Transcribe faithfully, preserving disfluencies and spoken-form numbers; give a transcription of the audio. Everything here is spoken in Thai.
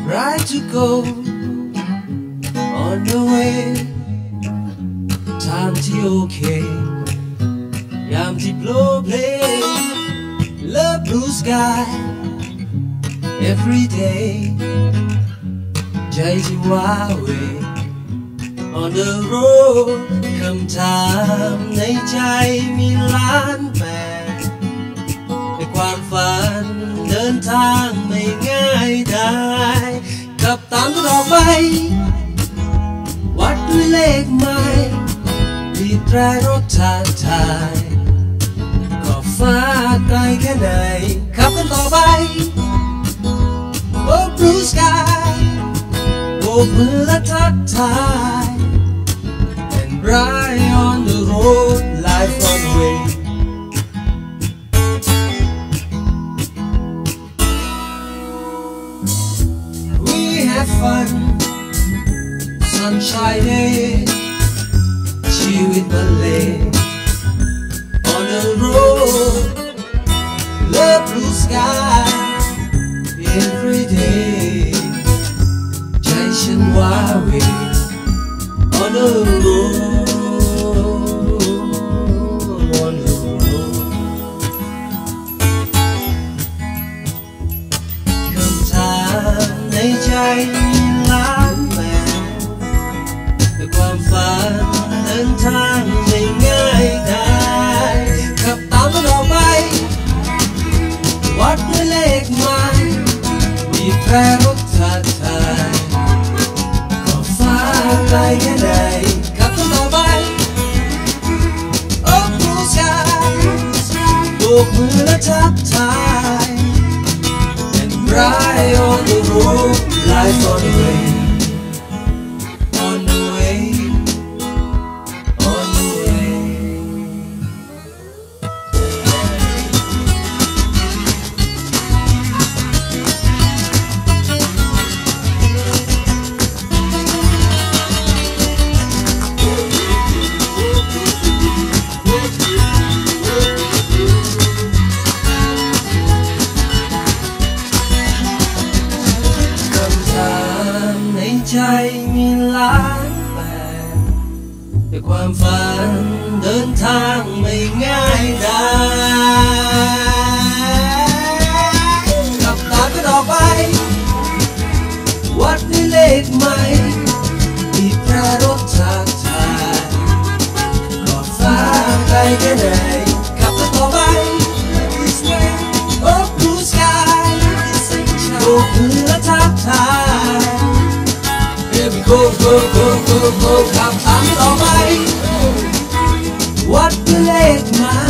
right to go on the way ทางที่โอเคยามที่โปรเพลง Love blue sky every day ใจที่ว้าเหว on the road คำถามในใจมีล้านแปดแต่ความฝันเดินทางไม่ง่ายได้ขับตามตลอดไปวัดด้วยเลขไม้บีบแตรรถทางทายขอบฟ้าไกลแค่ไหนขับกันต่อไป Oh blue sky โบกมือและทักทาย And ride on the road life on the way We have fun sunshine day ชีวิตบรรเลง On the road love blue sky every day ใจฉันว้าเหว On the road on the road คำถามในใจมีล้านแบบแต่ความฝันเดินทางไม่ง่ายได้ขับตามมันออกไปวัดด้วยเลขไม้บีบแตรรถทักทายขอบฟ้าไกลแค่ไหนขับต่อไป Oh blue sky โบกมือและทักทาย And ride on the road life on the way on the way on the way คำถามในใจมีล้านแบบแต่ความฝันเดินทางไม่ง่ายได้ขับตามกันออกไปวัดด้วยเลขไม้บีบแตรรถทางทายขอบฟ้าไกลแค่ไหนขับต่อไป Oh blue sky โบกมือและทักทาย Baby go go go go go ขับตามต่อไปวัดด้วยเลขไม้